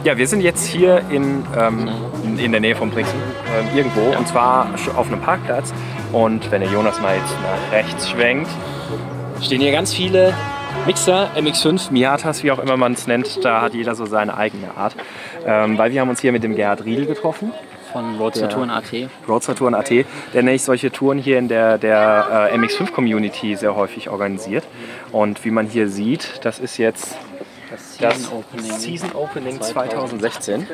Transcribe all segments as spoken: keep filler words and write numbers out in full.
Ja, wir sind jetzt hier in, ähm, in, in der Nähe von Brixen, ähm, irgendwo, ja. Und zwar auf einem Parkplatz. Und wenn der Jonas mal jetzt nach rechts schwenkt, stehen hier ganz viele Mixer, M X fünf, Miatas, wie auch immer man es nennt. Da hat jeder so seine eigene Art. Ähm, weil wir haben uns hier mit dem Gerhard Riedl getroffen. Von Roadster Touren Punkt A T. Roadster Touren Punkt A T, der nämlich solche Touren hier in der, der äh, M X fünf Community sehr häufig organisiert. Und wie man hier sieht, das ist jetzt das Season Opening, Season Opening zweitausendsechzehn.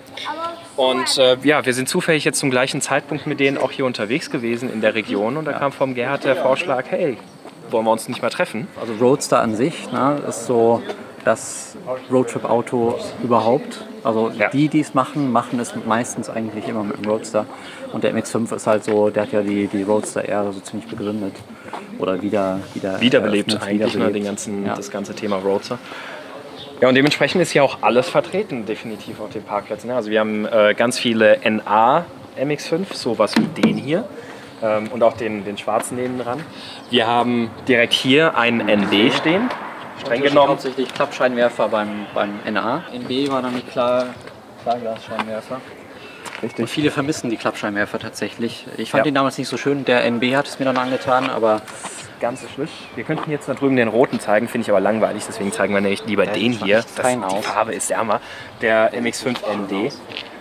Und äh, ja, wir sind zufällig jetzt zum gleichen Zeitpunkt mit denen auch hier unterwegs gewesen in der Region. Und da kam vom Gerhard der Vorschlag, hey, wollen wir uns nicht mal treffen? Also Roadster an sich, ne, ist so das Roadtrip-Auto überhaupt. Also ja. die, die es machen, machen es meistens eigentlich immer mit dem Roadster. Und der M X fünf ist halt so, der hat ja die, die Roadster-Ära so ziemlich begründet. Oder wieder, wieder wiederbelebt eigentlich, wiederbelebt. Ne, den ganzen, ja. das ganze Thema Roadster. Ja, und dementsprechend ist hier auch alles vertreten, definitiv auf dem Parkplatz. Ne? Also wir haben äh, ganz viele N A M X fünf, sowas wie den hier. Ähm, und auch den, den schwarzen neben dran. Wir haben direkt hier einen N B stehen. Streng genommen. Hauptsächlich Klappscheinwerfer beim, beim N A. N B war dann die Klar, Klarglasscheinwerfer. Richtig. Und viele vermissen die Klappscheinwerfer tatsächlich. Ich fand ja. den damals nicht so schön. Der N B hat es mir dann angetan, aber ganz so schlimm. Wir könnten jetzt da drüben den roten zeigen, finde ich aber langweilig. Deswegen zeigen wir nämlich lieber ja, den hier. Das, die Farbe ist der Hammer. Der M X fünf N D.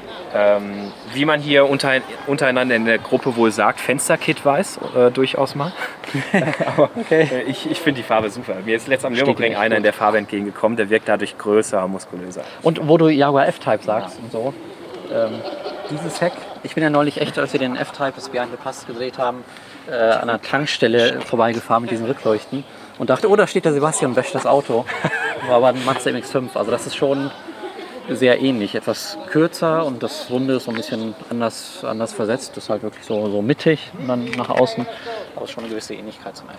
Ähm, wie man hier unter, untereinander in der Gruppe wohl sagt, Fensterkit weiß, äh, durchaus mal. Aber okay. äh, ich, ich finde die Farbe super. Mir ist letztens am Nürburgring einer in der Farbe entgegengekommen, der wirkt dadurch größer, muskulöser. Und wo du Jaguar F-Type sagst und so, ähm, dieses Heck, ich bin ja neulich echt, als wir den F-Type, das Behind the Pass gedreht haben, äh, an einer Tankstelle vorbeigefahren mit diesen Rückleuchten und dachte, oh, da steht der Sebastian und wäscht das Auto. War aber ein Mazda M X fünf, also das ist schon sehr ähnlich, etwas kürzer und das Runde ist so ein bisschen anders, anders versetzt, das ist halt wirklich so, so mittig und dann nach außen, aber schon eine gewisse Ähnlichkeit zum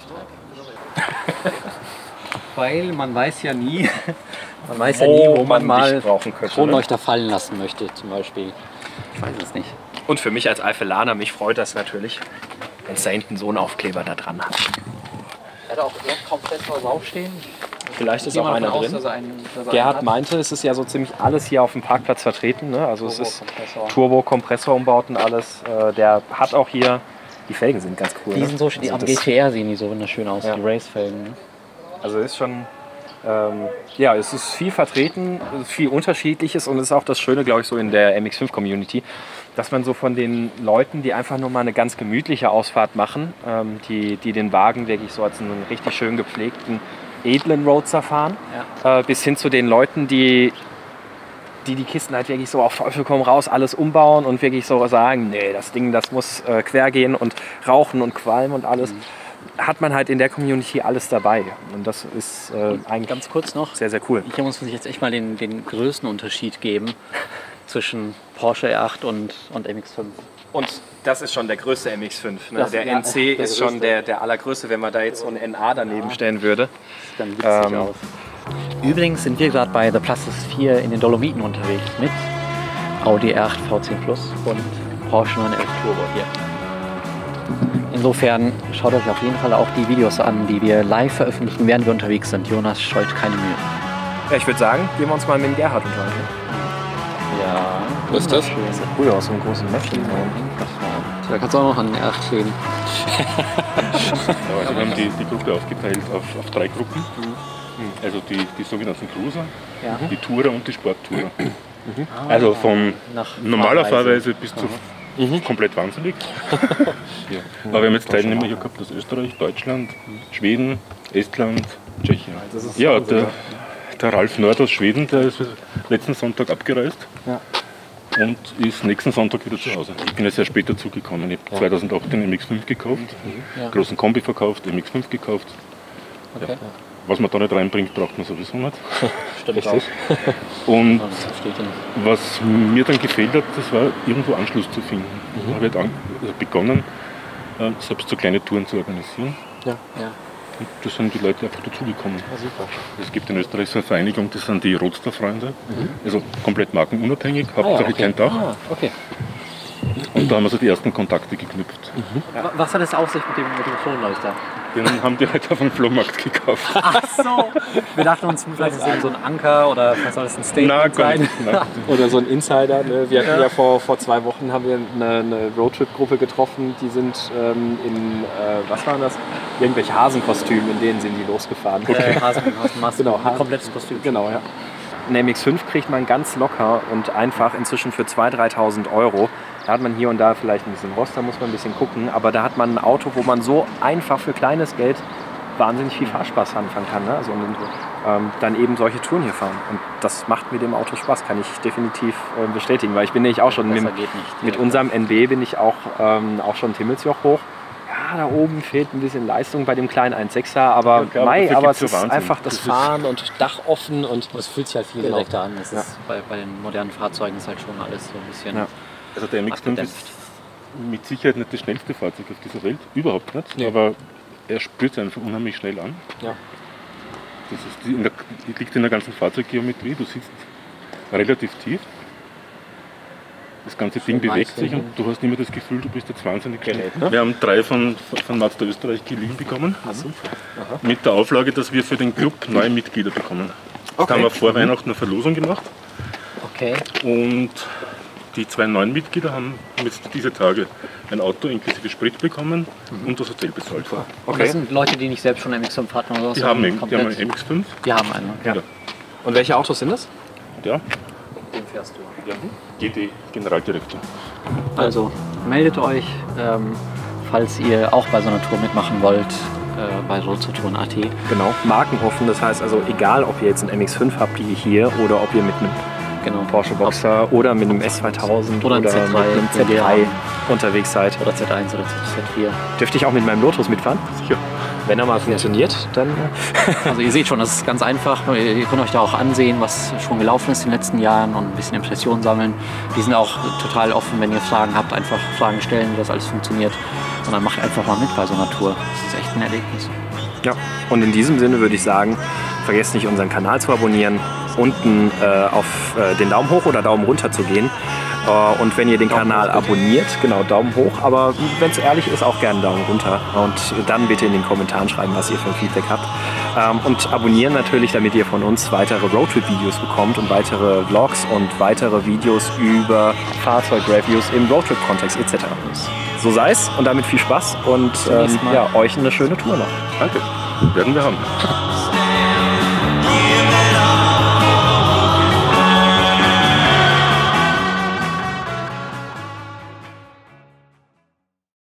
F-Type. Weil man weiß ja nie, man weiß ja nie, wo man, man mal Kronleuchter ne? fallen lassen möchte zum Beispiel. Ich weiß es nicht. Und für mich als Eifelaner, mich freut das natürlich, wenn es da hinten so einen Aufkleber da dran hat. Er hat auch komplett draufstehen. Vielleicht ist auch einer drin. Aus, ein, Gerhard meinte, es ist ja so ziemlich alles hier auf dem Parkplatz vertreten. Ne? Also es ist Turbo-Kompressor-Umbauten, alles. Äh, der hat auch hier, die Felgen sind ganz cool. Die ne? sind so, die also am G T R sehen die so wunderschön aus, ja. die Race-Felgen. Ne? Also ist schon, ähm, ja, es ist viel vertreten, es ist viel Unterschiedliches und es ist auch das Schöne, glaube ich, so in der M X fünf Community, dass man so von den Leuten, die einfach nur mal eine ganz gemütliche Ausfahrt machen, ähm, die, die den Wagen wirklich so als einen richtig schön gepflegten, edlen Roadster fahren, ja. äh, bis hin zu den Leuten, die, die die Kisten halt wirklich so auf Teufel komm raus alles umbauen und wirklich so sagen, nee, das Ding, das muss äh, quer gehen und rauchen und qualmen und alles. Mhm. Hat man halt in der Community alles dabei. Und das ist äh, eigentlich ganz kurz noch sehr, sehr cool. Hier muss man sich jetzt echt mal den, den Größenunterschied geben zwischen Porsche R acht und, und M X fünf. Und das ist schon der größte M X fünf. Ne? Der ja, N C der ist schon der, der allergrößte, wenn man da jetzt so ein N A daneben ja. stellen würde. Dann witzig ähm, auf. Übrigens sind wir gerade bei The Pluses vier in den Dolomiten unterwegs mit Audi R acht V zehn Plus und Porsche neun elf Turbo hier. Insofern schaut euch auf jeden Fall auch die Videos an, die wir live veröffentlichen, während wir unterwegs sind. Jonas scheut keine Mühe. Ja, ich würde sagen, gehen wir uns mal mit dem Gerhard unterhalten. Ja. Was ist das? Das sieht cool aus, so einen großen Mäppchen. Da kannst du auch noch an den R acht kleben. Also wir haben die, die Gruppe aufgeteilt auf, auf drei Gruppen. Mhm. Also die, die sogenannten Cruiser, ja. die Tourer und die Sporttourer. Mhm. Also von Nach normaler Fahrweise bis zu mhm. komplett wahnsinnig. Ja. Aber wir haben jetzt Teilnehmer hier gehabt aus Österreich, Deutschland, Schweden, Estland, Tschechien. Ja, der, der Ralf Nord aus Schweden, der ist letzten Sonntag abgereist. Ja. Und ist nächsten Sonntag wieder zu Hause. Ich bin ja sehr spät dazu gekommen. Ich habe ja. zweitausendacht den M X fünf gekauft, ja. großen Kombi verkauft, M X fünf gekauft. Okay. Ja. Was man da nicht reinbringt, braucht man sowieso nicht. Stimmt auch. Und was mir dann gefehlt hat, das war irgendwo Anschluss zu finden. Mhm. Ich habe halt an, also begonnen, selbst so kleine Touren zu organisieren. Ja. Ja. Und da sind die Leute einfach dazugekommen. Ja, super. Es gibt in Österreich so eine Vereinigung, das sind die Roadster-Freunde. Mhm. Also komplett markenunabhängig, Hauptsache ah, ja, okay. kein Dach. Ah, okay. Und da haben wir so die ersten Kontakte geknüpft. Mhm. Ja. Was hat es auf sich mit dem, mit dem Kronleuchter? Den haben die halt auf dem Flohmarkt gekauft. Ach so. Wir dachten uns, vielleicht ist es so ein Anker oder vielleicht soll es ein Statement Nein, sein. Nein. Oder so ein Insider. Ne? Wir hatten ja, ja vor, vor zwei Wochen haben wir eine, eine Roadtrip-Gruppe getroffen. Die sind ähm, in, äh, was waren das? Irgendwelche Hasenkostüme, in denen sind die losgefahren. Okay. Äh, Hasen, Hasenmaske, genau, ein komplettes Kostüm. Genau, ja. Ein M X fünf kriegt man ganz locker und einfach inzwischen für zweitausend, dreitausend Euro. Da hat man hier und da vielleicht ein bisschen Rost, da muss man ein bisschen gucken. Aber da hat man ein Auto, wo man so einfach für kleines Geld wahnsinnig viel Fahrspaß anfangen kann. Ne? Also, und ähm, dann eben solche Touren hier fahren. Und das macht mit dem Auto Spaß, kann ich definitiv äh, bestätigen. Weil ich bin nämlich auch schon mit, mit unserem N B bin ich auch, ähm, auch schon Timmelsjoch hoch. Ja, da oben fehlt ein bisschen Leistung bei dem kleinen eins Komma sechser, aber, glaub, Mai, aber es so ist Wahnsinn. einfach das Fahren und Dach offen. Und es fühlt sich halt viel genau. direkter an. Das ja. ist bei, bei den modernen Fahrzeugen ist halt schon alles so ein bisschen ja. Also der M X fünf ist mit Sicherheit nicht das schnellste Fahrzeug auf dieser Welt, überhaupt nicht, nee. aber er spürt einfach unheimlich schnell an. Ja. Das ist in der, liegt in der ganzen Fahrzeuggeometrie, du sitzt relativ tief. Das ganze Ding bewegt sich und du hast immer das Gefühl, du bist jetzt wahnsinnig schnell. Ne? Wir haben drei von, von Mazda Österreich geliehen bekommen, also, mit der Auflage, dass wir für den Club neue Mitglieder bekommen. Okay. Da haben wir vor Weihnachten eine Verlosung gemacht. Okay. Und die zwei neuen Mitglieder haben jetzt diese Tage ein Auto inklusive Sprit bekommen mhm. und das Hotel bezahlt. Okay. Und das sind Leute, die nicht selbst schon M X fünf hatten oder so? Die haben, die haben einen M X fünf. Die haben einen, ja. ja. Und welche Autos sind das? Ja. Den fährst du. Ja. G T Generaldirektor. Also meldet euch, ähm, falls ihr auch bei so einer Tour mitmachen wollt, äh, bei roadstertouren punkt at. Genau, markenoffen, das heißt also egal, ob ihr jetzt einen M X fünf habt wie hier oder ob ihr mit einem genau. Porsche Boxer Ob oder mit einem S zweitausend oder, oder Z drei, mit einem Z drei unterwegs seid. Oder Z eins oder Z vier. Dürfte ich auch mit meinem Lotus mitfahren? Sicher. Wenn er mal funktioniert, dann... Also ihr seht schon, das ist ganz einfach. Ihr könnt euch da auch ansehen, was schon gelaufen ist in den letzten Jahren und ein bisschen Impressionen sammeln. Die sind auch total offen, wenn ihr Fragen habt, einfach Fragen stellen, wie das alles funktioniert. Und dann macht einfach mal mit bei so einer Tour. Das ist echt ein Erlebnis. Ja, und in diesem Sinne würde ich sagen, vergesst nicht, unseren Kanal zu abonnieren, unten äh, auf äh, den Daumen hoch oder Daumen runter zu gehen. Äh, und wenn ihr den Daumen Kanal hoch, abonniert, genau, Daumen hoch, aber wenn es ehrlich ist, auch gerne Daumen runter. Und dann bitte in den Kommentaren schreiben, was ihr für ein Feedback habt. Ähm, und abonnieren natürlich, damit ihr von uns weitere Roadtrip-Videos bekommt und weitere Vlogs und weitere Videos über Fahrzeug-Reviews im Roadtrip-Kontext et cetera. So sei es und damit viel Spaß und ähm, ja, euch eine schöne Tour noch. Danke, werden wir haben.